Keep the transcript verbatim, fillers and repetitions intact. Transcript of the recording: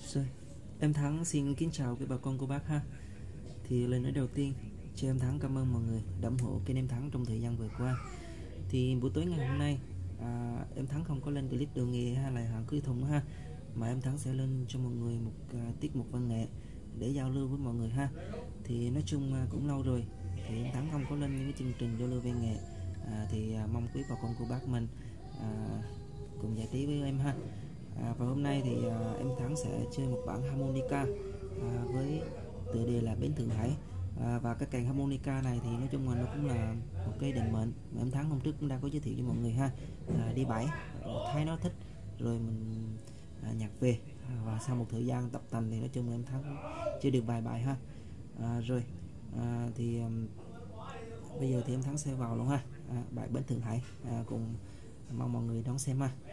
Rồi, em Thắng xin kính chào quý bà con cô bác ha. Thì lời nói đầu tiên, cho em Thắng cảm ơn mọi người đã ủng hộ kênh em Thắng trong thời gian vừa qua. Thì buổi tối ngày hôm nay à, em Thắng không có lên clip đường nghề hay là hàng cưới thùng ha, mà em Thắng sẽ lên cho mọi người một à, tiết mục văn nghệ để giao lưu với mọi người ha. Thì nói chung à, cũng lâu rồi thì em Thắng không có lên những cái chương trình giao lưu văn nghệ, à, thì à, mong quý bà con cô bác mình à, cùng giải trí với em ha. À, và hôm nay thì à, em Thắng sẽ chơi một bản harmonica à, với tựa đề là Bến Thượng Hải. À, và cái kèn harmonica này thì nói chung là nó cũng là một cái định mệnh mà em Thắng hôm trước cũng đã có giới thiệu cho mọi người ha. À, đi bãi thấy nó thích rồi mình à, nhặt về, à, và sau một thời gian tập tành thì nói chung là em Thắng chơi được vài bài ha. À, rồi à, thì um, bây giờ thì em Thắng sẽ vào luôn ha. À, bài Bến Thượng Hải, à, cùng mong mọi người đón xem ha.